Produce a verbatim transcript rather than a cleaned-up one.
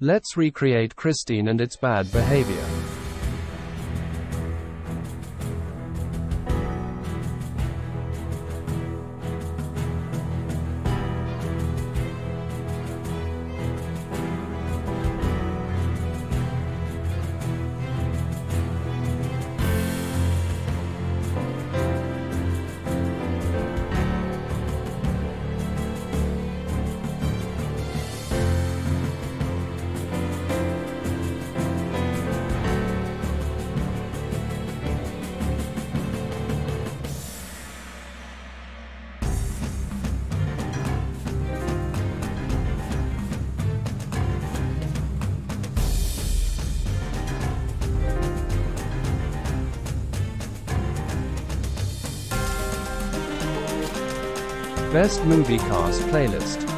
Let's recreate Christine and its bad behavior. Best Movie Cast Playlist.